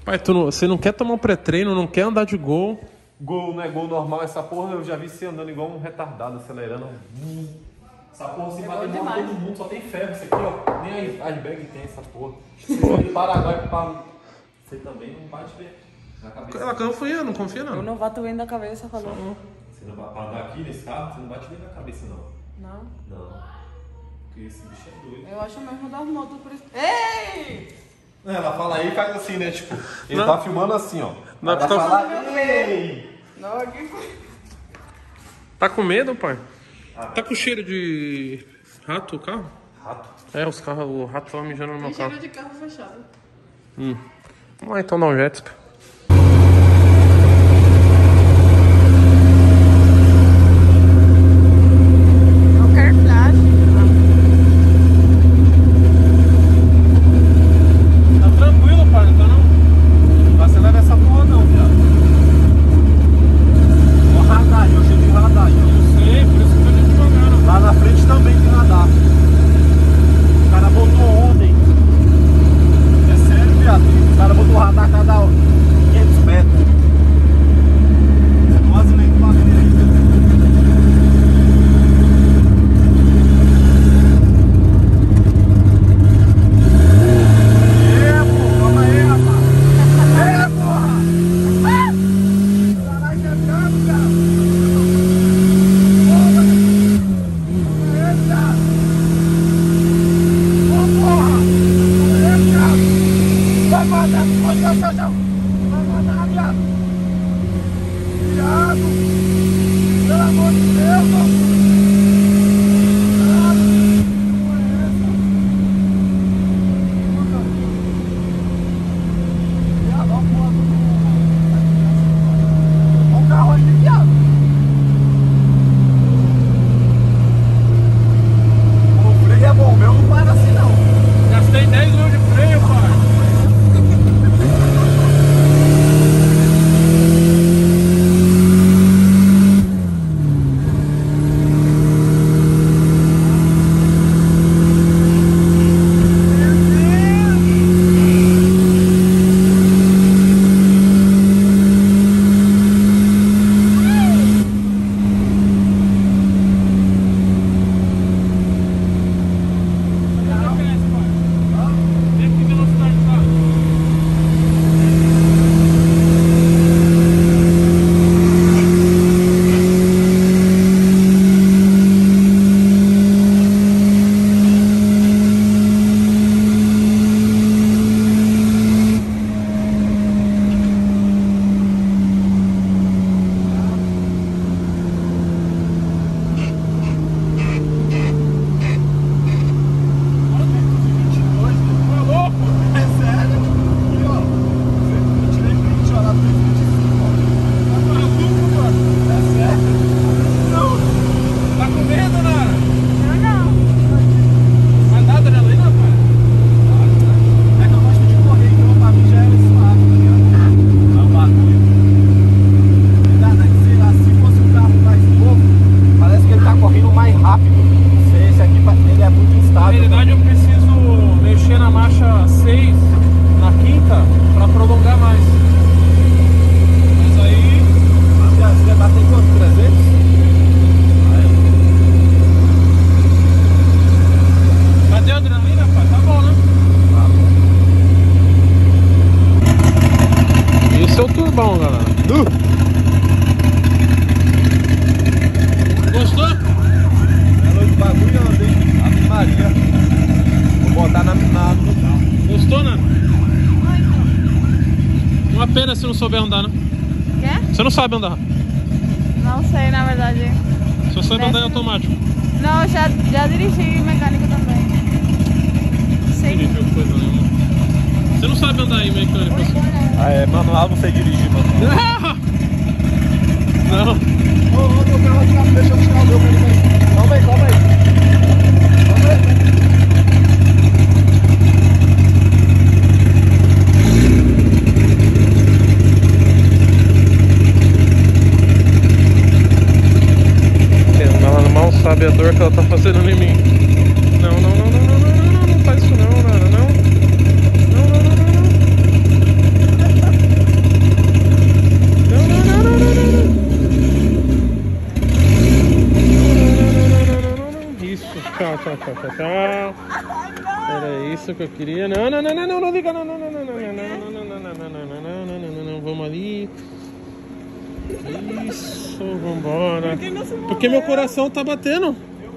Pai, você não quer tomar um pré-treino, não quer andar de gol. Gol, não é gol normal. Essa porra eu já vi você andando igual um retardado, acelerando. Essa porra se bater em todo mundo, só tem ferro. Isso aqui, ó. Nem a iceberg tem essa porra. Você de Paraguai pra... Você também não bate bem na cabeça. Ela confia, não confia não. Eu não bato bem na cabeça, falou. Você não vai andar aqui nesse carro, você não bate bem na cabeça, não. Não. Não. Porque esse bicho é doido. Eu acho mesmo das motos por isso. Ei! Ela fala aí e faz assim, né? Tipo, ele Não. tá filmando assim, ó. Não, Ela tá- fala, ei! Não, aqui foi. Tá com medo, pai? Tá com cheiro de rato o carro? Rato. É, o rato tava mijando no meu Tem carro. cheiro de carro fechado. Vamos lá então dar um jet. Não quero flash. Tá tranquilo, pai, não tá não? Não acelera essa porra não, viado. Ó radar, eu cheio de radar. Sei, por isso que eu tô devagando. Lá na frente também tem radar. O cara botou ontem. É sério, viado. O cara botou radar a cada 500 metros. Quase nem pra ver aí. Calma aí, rapaz. Porra! Caralho, que é caro, cara. Vai mandar, viado! Viado! Pelo amor de Deus, mano! Viado, olha a porra do... Olha o carro ali, viado! O freio é bom, o meu não para assim não! Gastei 10 mil de freio, pai. bom, galera. Gostou? Ela de bagulho anda, hein? Ave Maria. Vou botar na Gostou, né? Uma pena se não souber andar, né? Quê? Você não sabe andar. Não sei, na verdade. Só sabe andar em automático. Não, já dirigi mecânico também. Sim. Dirigiu coisa nenhuma. Você não sabe andar aí mecânico assim? Ah, é manual, não sei dirigir, mano. Não. Ô, meu carro aqui, deixa eu buscar o meu. Calma aí, calma aí. Calma aí. Ela mal sabe a dor que ela tá fazendo em mim. Não, não, não, não, não, não, não, não, não faz isso não, Nara, não. Não, não, não, não, não. tchau. Era isso que eu queria. Não liga, não, vamos ali. Isso, vambora. Porque meu coração tá batendo.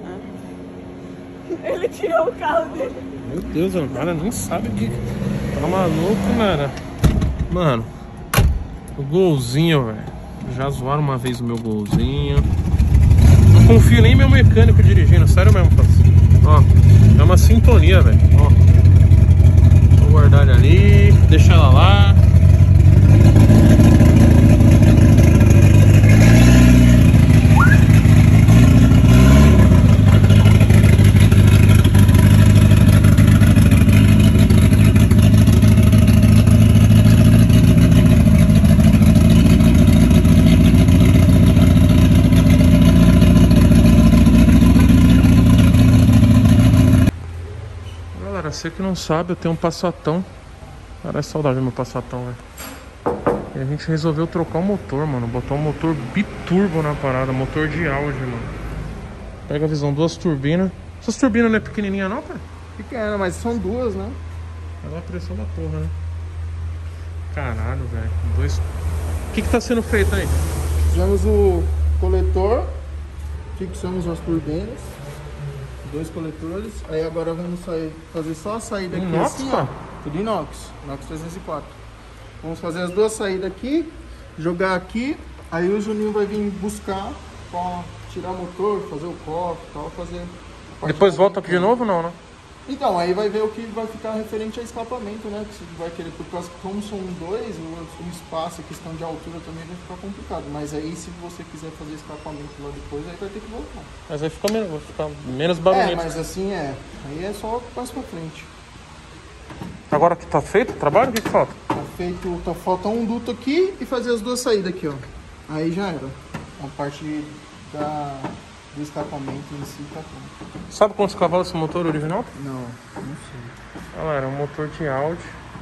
Ele tirou o carro dele. Meu Deus, o cara nem sabe que tá maluco, cara. Mano, o golzinho, velho. Já zoaram uma vez o meu golzinho. Não confio nem em meu mecânico dirigindo, sério mesmo, parceiro. Ó, é uma sintonia, velho. Ó, vou guardar ele ali, deixar ela lá. Você que não sabe, eu tenho um Passatão. Cara, é saudade do meu Passatão, velho. E a gente resolveu trocar o motor, mano. Botar um motor biturbo na parada, motor de áudio, mano. Pega a visão, duas turbinas. Essas turbinas não é pequenininha não, cara? Pequena, mas são duas, né? É a pressão da porra, né? Caralho, velho. Dois... O que tá sendo feito aí? Fizemos o coletor, fixamos as turbinas. 2 coletores, aí agora vamos fazer só a saída aqui inox, assim, ó, tudo inox 304. Vamos fazer as duas saídas aqui, jogar aqui, aí o Juninho vai vir buscar pra tirar o motor, fazer o cofre e tal, fazer... Depois volta aqui de novo não, né? Então, aí vai ver o que vai ficar referente a escapamento, né? Que você vai querer, porque como são 2, o espaço, a questão de altura também vai ficar complicado. Mas aí, se você quiser fazer escapamento lá depois, aí vai ter que voltar. Mas aí fica menos barulhento. Mas assim aí é só mais pra frente. Agora que tá feito o trabalho, o que falta? Tá feito, falta um duto aqui e fazer as duas saídas aqui, ó. Aí já era. A parte do escapamento em si tá pronto. Sabe quantos cavalos esse motor original? Não sei. Galera, um motor de áudio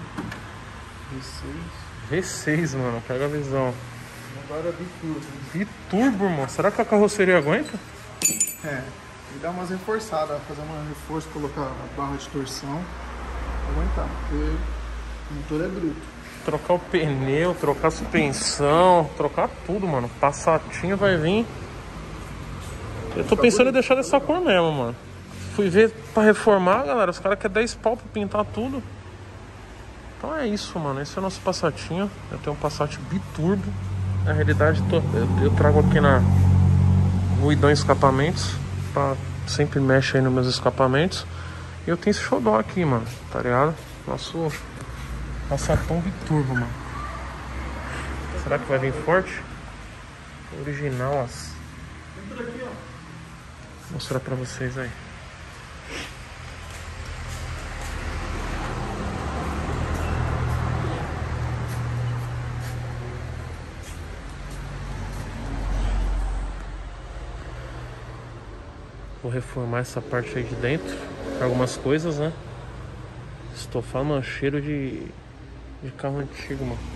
V6, mano, pega a visão. Agora é biturbo. Biturbo, irmão, será que a carroceria aguenta? E dar umas reforçadas, fazer um reforço, colocar a barra de torção, aguentar, porque o motor é bruto. Trocar o pneu, trocar a suspensão, trocar tudo, mano. Passatinho vai vir. Eu tô pensando em deixar dessa cor mesmo, mano. Fui ver pra reformar, galera. Os caras querem 10 pau pra pintar tudo. Então é isso, mano. Esse é o nosso Passatinho. Eu tenho um Passat biturbo. Na realidade, eu trago aqui na Ruidão Escapamentos. Sempre mexe aí nos meus escapamentos. E eu tenho esse xodó aqui, mano. Tá ligado? Nosso Passatão biturbo, mano. Será que vai vir forte? Original, as... Vou mostrar pra vocês aí. Vou reformar essa parte aí de dentro. Algumas coisas, né? Estofar, mano, cheiro de carro antigo, mano.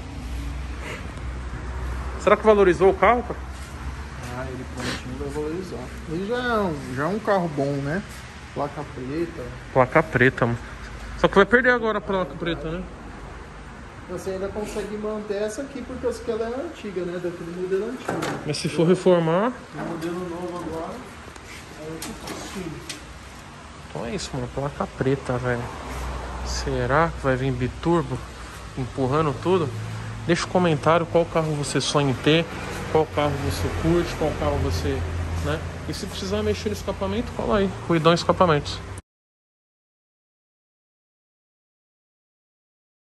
Será que valorizou o carro, cara? Ele prontinho vai valorizar. Ele já é um carro bom, né? Placa preta. Placa preta, mano. Só que vai perder agora a placa preta, né? Você ainda consegue manter essa aqui, porque essa aqui ela é antiga, né? Daquele modelo antigo. Mas se for reformar... O modelo novo agora é outro estilo. Então é isso, mano. Placa preta, velho. Será que vai vir biturbo? Empurrando tudo? Deixa um comentário qual carro você sonha em ter. Qual carro você curte, qual carro você, né? E se precisar mexer no escapamento, cola aí, Ruidão Escapamentos.